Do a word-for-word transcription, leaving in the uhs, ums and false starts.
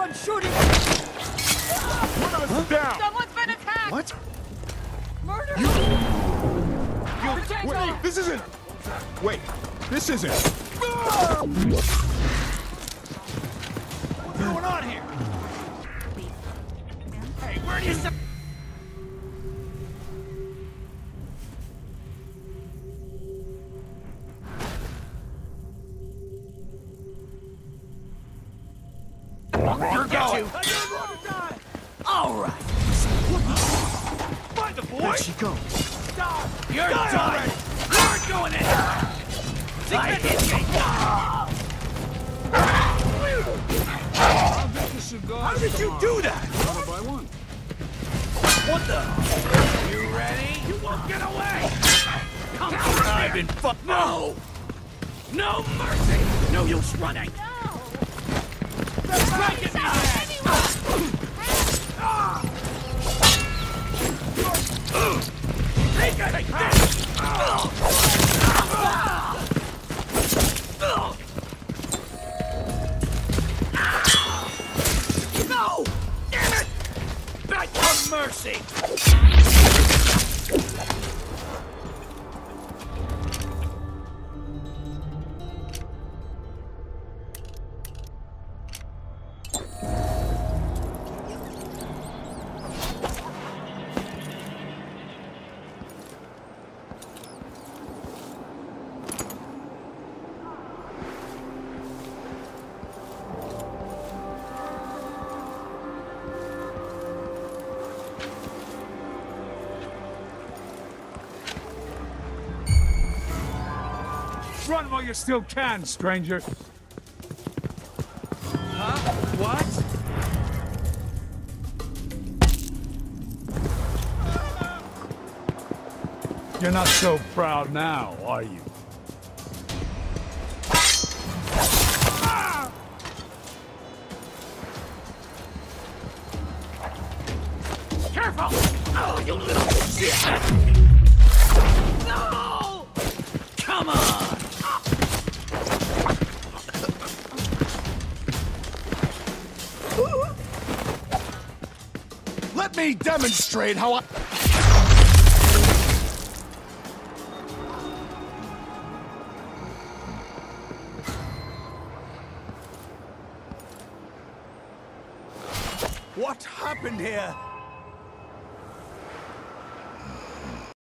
Someone's shooting! One of us is down! Someone's been attacked! What? Murder! You... You... Wait, this isn't... Wait, this isn't... What's going on here? Hey, where do you... You're going! All right! Find the boy! Where'd she go? You're Die done! already! You're going in! I hit you! How did you do that? One by one. What the? You ready? You won't get away! Come on! I've been fu- No! No mercy! No use running! No! That's right, get me back! Take it! Take this! No! Damn it! Back to mercy! Run while you still can, stranger. Huh? What? You're not so proud now, are you? Careful! Oh, you little shit! No! Come on! Let me demonstrate how I... What happened here?